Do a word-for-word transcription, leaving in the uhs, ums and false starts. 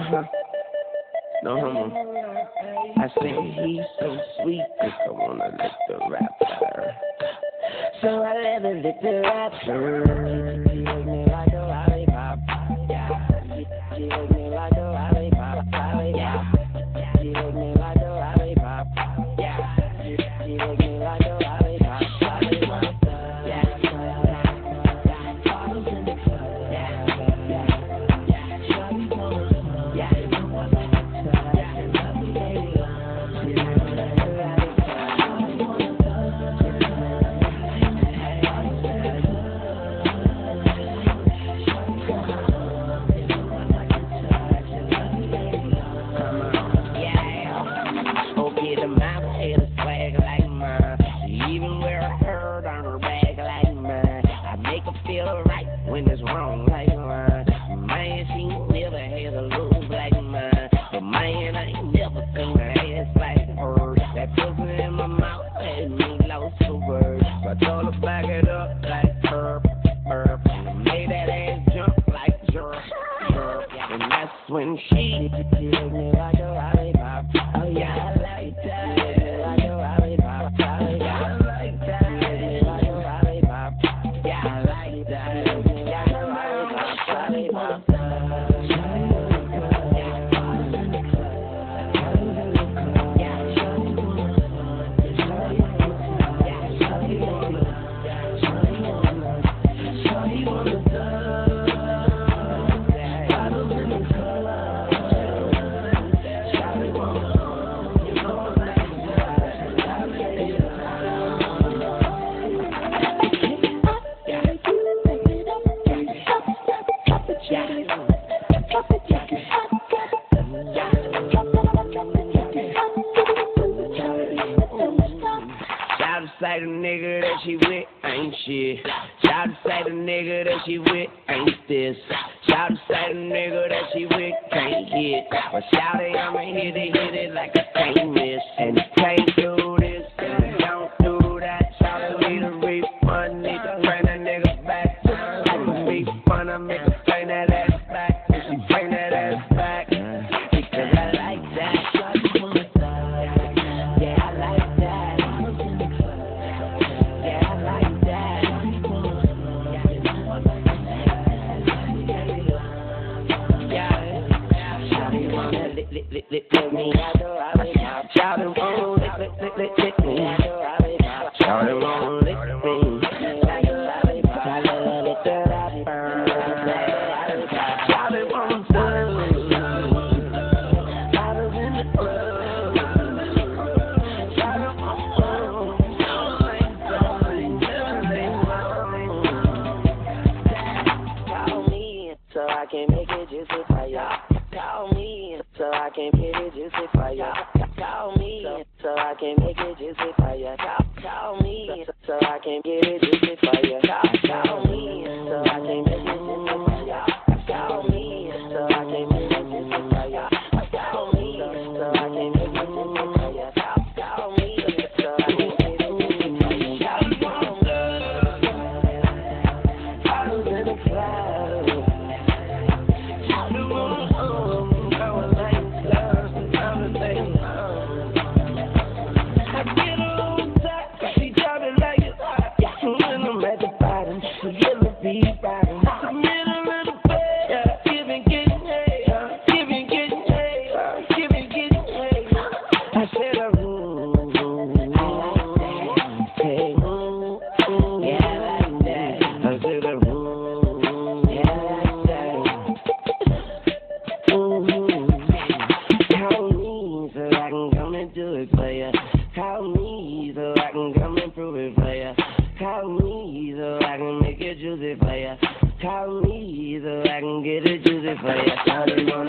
Uh-huh. No homo. I say he's so sweet, cause I wanna lick the rapper. So I let her lick the rapper. She lick me like a lollipop. Yeah. She lick me like a lollipop. Yeah. She lick me like a lollipop. Yeah. She lick me like a lollipop. Lollipop. When she, she lick me like a lollipop. Oh yeah, I like that. She lick me like a lollipop. Oh yeah, I like that. She lick me like a lollipop. Yeah, I like that. She lick me like a lollipop. Lollipop. Say the nigga that she with ain't shit. Shout to say the nigga that she with ain't this. Shout to say the nigga that she with can't hit. But shout it, I'ma hit it, hit it like I can't miss. And you can't do this, and you don't do that. Shout to me to refund, need to bring that nigga back. I can be fun, I make her bring that ass back. If she bring that ass back, because I like that. Yeah, I like that. Lick, lick, lick, lick me. Shout it won't lick, lick, lick, lick, lick me. Shout it won't lick me. Shout it won't do. Bottles in the club. Shout it won't. Call me so I can make it juicy for y'all. Call me so I can get it juicy for ya. Call me so I can make it juicy for ya. Call me so I can get it juicy for ya. Call me so I can make it juicy for ya. Call me so I can make it juicy for ya. Call me so I can make it juicy for ya. Call me so I can get it juicy for ya. Bottles in the cloud. Call me so I can make it juicy for ya. Call me so I can get it juicy for ya. Call me